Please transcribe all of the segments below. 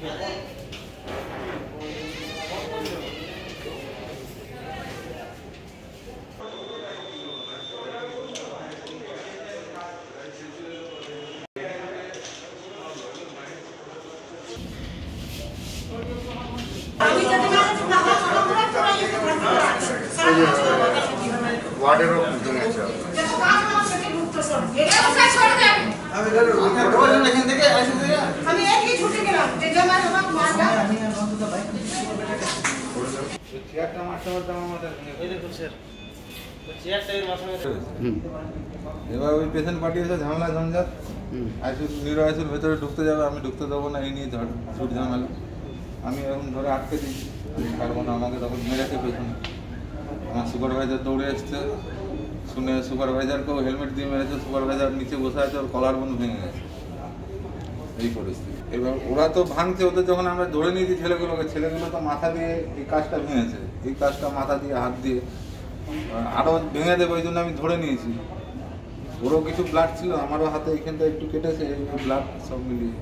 ওয়ার্ডেরও meeting আছে। এবার ওই পেশেন্ট পার্টি এসে ঝামেলা ঝঞ্ঝাট, আইসিউ নিউরো আইসিউর ভেতরে ঢুকতে যাবে, আমি ঢুকতে দেবো না, এই নিয়ে ঝুট ঝামেলা। আমি এখন ধরে আটকে দিচ্ছি, আমি পারবো না, আমাকে তখন মেরেছে পেছনে। আমার সুপারভাইজার দৌড়ে এসছে, শুনে সুপারভাইজারকেও হেলমেট দিয়ে মেরেছে। সুপারভাইজার নিচে বসে আছে, ওর কলার বন্ধ ভেঙে গেছে, এই পরিস্থিতি। এবার ওরা তো ভাঙছে, ওদের যখন আমরা ধরে নিয়েছি ছেলেগুলো তো মাথা দিয়ে এই কাজটা ভেঙেছে, এই কাজটা মাথা দিয়ে হাত দিয়ে আরও ভেঙে দেবে, ওই জন্য আমি ধরে নিয়েছি। ওরও কিছু ব্লাড ছিল, আমারও হাতে এখানটা একটু কেটেছে, এই ব্লাড সব মিলিয়ে।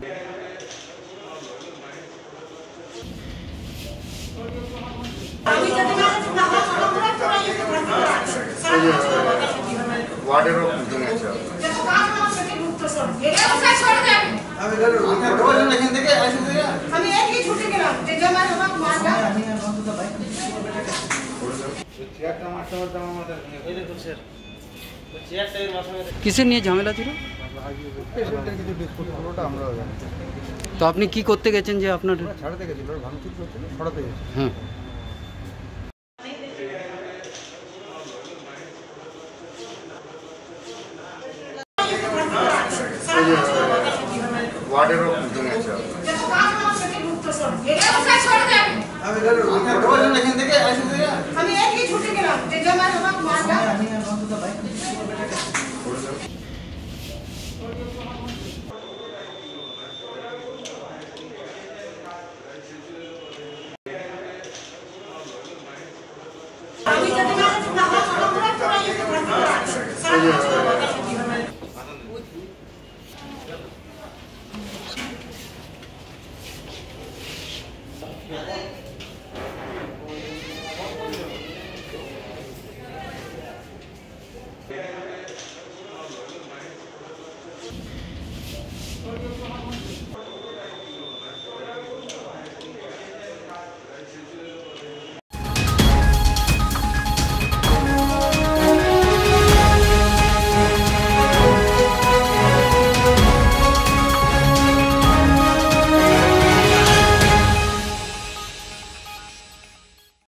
ওয়ার্ডেরও মিটিং আছে। কিসের নিয়ে ঝামেলা ছিল? তো আপনি কি করতে গেছেন যে আপনার ছাড়াতে গেছিল, ভাঙচুর করছিল, সরাতে গেছে। হ্যাঁ, ওয়ার্ডেরও মিটিং আছে। আমি